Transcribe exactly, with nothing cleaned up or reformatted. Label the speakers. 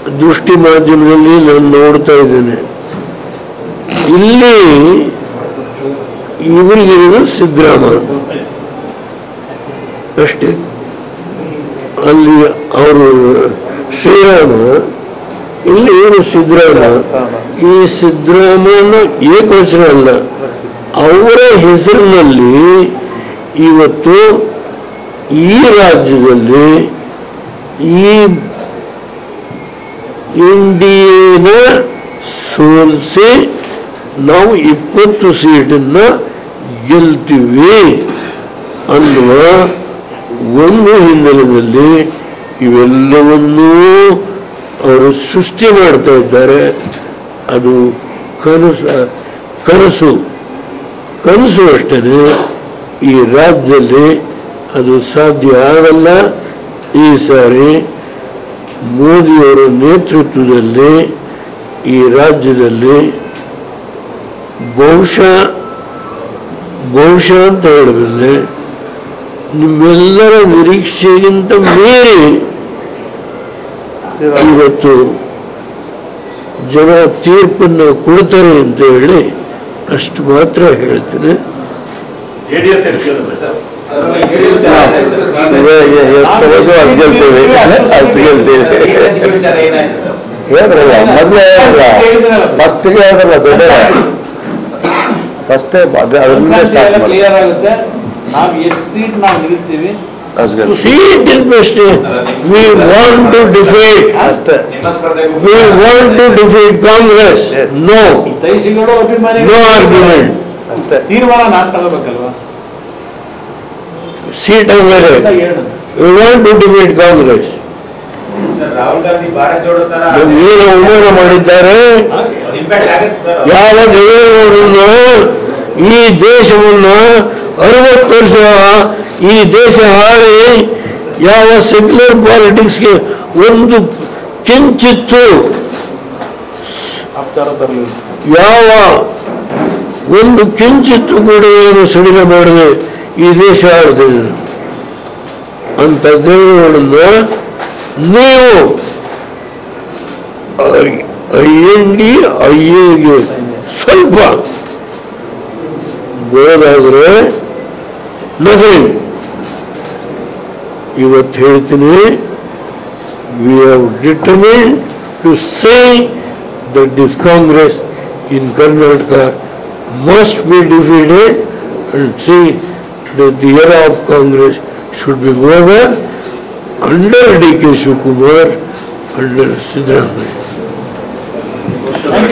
Speaker 1: ದೃಷ್ಟಿ ಮಾಧ್ಯಮದಲ್ಲಿ ನಾನು ನೋಡ್ತಾ ಇದ್ದೇನೆ. ಇಲ್ಲಿ ಇವರಿಗಿರೋದು ಸಿದ್ದರಾಮಯ್ಯ ಅಷ್ಟೇ. ಅಲ್ಲಿ ಅವರು ಶ್ರೀರಾಮ, ಇಲ್ಲಿ ಏನು ಸಿದ್ದರಾಮಯ್ಯ. ಈ ಸಿದ್ದರಾಮಯ್ಯನ ಏಕವಚನ ಅಲ್ಲ, ಅವರ ಹೆಸರಿನಲ್ಲಿ ಇವತ್ತು ಈ ರಾಜ್ಯದಲ್ಲಿ ಈ ಇಂಡಿಯಾನ ಸೋಲಿಸಿ ನಾವು ಇಪ್ಪತ್ತು ಸೀಟನ್ನ ಗೆಲ್ತೀವಿ ಅನ್ನುವ ಒಂದು ಹಿನ್ನೆಲೆಯಲ್ಲಿ ಇವೆಲ್ಲವನ್ನೂ ಅವರು ಸೃಷ್ಟಿ ಮಾಡ್ತಾ ಇದ್ದಾರೆ. ಅದು ಕನಸ ಕನಸು ಕನಸು ಅಷ್ಟೇ. ಈ ರಾಜ್ಯದಲ್ಲಿ ಅದು ಸಾಧ್ಯ ಆಗಲ್ಲ. ಈ ಸಾರಿ ಮೋದಿಯವರ ನೇತೃತ್ವದಲ್ಲಿ ಈ ರಾಜ್ಯದಲ್ಲಿ ಬಹುಶಃ ಬಹುಶಃ ಅಂತ ಹೇಳಿದ್ರೆ ನಿಮ್ಮೆಲ್ಲರ ನಿರೀಕ್ಷೆಗಿಂತ ಮೀರಿ ಇವತ್ತು ಜನ ತೀರ್ಪನ್ನು ಕೊಡ್ತಾರೆ ಅಂತ ಹೇಳಿ ಅಷ್ಟು ಮಾತ್ರ ಹೇಳ್ತೀನಿ. ಅಷ್ಟು ಗೆಲ್ತೀವಿ ಹೇಳಿದ್ರಲ್ಲ, ಮೊದಲೇ ಫಸ್ಟ್ಗೆ ಹೇಳಿದ್ರಲ್ಲ ದೊಡ್ಡ ಫಸ್ಟೇ ಅದರಿಂದ ಸ್ಟಾರ್ಟ್ ಕ್ಲಿಯರ್ ಆಗುತ್ತೆ. ನಾವು ಎಷ್ಟು ಸೀಟ್ ನಾವು ನಿಲ್ಲಿಸ್ತೀವಿ. Seat in question. We want to defeat. We want to defeat Congress. Yes. No. No argument. ತೀರ್ಮಾನ ನಾನು ತಗೋಬೇಕಲ್ವಾ? Seat ಅಂದರೆ we want to defeat Congress. Rahul Gandhi Bharat Jodo ತರ ಏನು ಉಲ್ಲೇಖ ಮಾಡಿದ್ದಾರೆ. ಯಾವ ದೇವೇಗೌಡರನ್ನು ಈ ದೇಶವನ್ನು ಅರವತ್ತು ವರ್ಷ ಈ ದೇಶ ಆಳಿ ಯಾವ ಸೆಕ್ಯುಲರ್ ಪಾಲಿಟಿಕ್ಸ್ಗೆ ಒಂದು ಕಿಂಚಿತ್ತು ಯಾವ ಒಂದು ಕಿಂಚಿತ್ತು ಕೂಡ ಏನು ಸಡಿಲ ಮಾಡದೆ ಈ ದೇಶ ಆಳ್ತಿದೆ ಅಂತ ದೇವೇಗೌಡರನ್ನ ನೀವು ಐ ಎನ್ ಡಿ ಐ ಎಗೆ ಸ್ವಲ್ಪ ಬೋದಾದ್ರೆ ನಥಿಂಗ್. ಇವತ್ತು ಹೇಳ್ತೀನಿ, we have determined to say that this Congress in Karnataka must be defeated and say that the era of Congress should be over under D K Shivakumar, under Siddaramaiah.